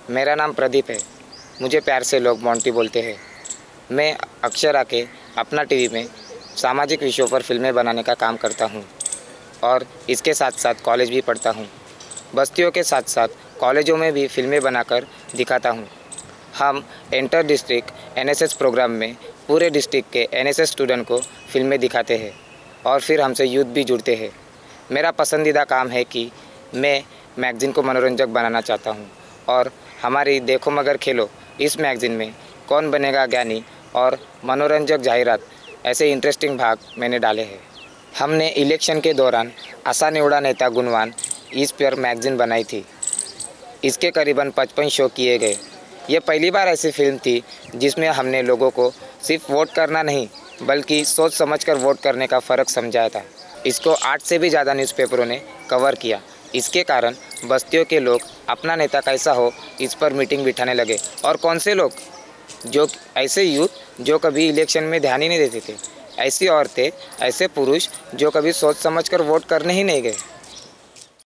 मेरा नाम प्रदीप है। मुझे प्यार से लोग मोंटी बोलते हैं। मैं अक्सर आके अपना टीवी में सामाजिक विषयों पर फिल्में बनाने का काम करता हूँ और इसके साथ साथ कॉलेज भी पढ़ता हूँ। बस्तियों के साथ साथ कॉलेजों में भी फिल्में बनाकर दिखाता हूँ। हम इंटर डिस्ट्रिक्ट एनएसएस प्रोग्राम में पूरे डिस्ट्रिक्ट के एनएसएस स्टूडेंट को फिल्में दिखाते हैं और फिर हमसे यूथ भी जुड़ते हैं। मेरा पसंदीदा काम है कि मैं मैगज़ीन को मनोरंजक बनाना चाहता हूँ और हमारी देखो मगर खेलो इस मैगज़ीन में कौन बनेगा ज्ञानी और मनोरंजक जाहिरात ऐसे इंटरेस्टिंग भाग मैंने डाले हैं। हमने इलेक्शन के दौरान आशा निवड़ा नेता गुणवान इस पर मैगज़ीन बनाई थी। इसके करीबन 55 शो किए गए। ये पहली बार ऐसी फिल्म थी जिसमें हमने लोगों को सिर्फ वोट करना नहीं बल्कि सोच समझकर वोट करने का फ़र्क समझाया था। इसको 8 से भी ज़्यादा न्यूज़पेपरों ने कवर किया। इसके कारण बस्तियों के लोग अपना नेता कैसा हो इस पर मीटिंग बिठाने लगे। और कौन से लोग? जो ऐसे यूथ जो कभी इलेक्शन में ध्यान ही नहीं देते थे, ऐसी औरतें, ऐसे पुरुष जो कभी सोच समझकर वोट करने ही नहीं गए।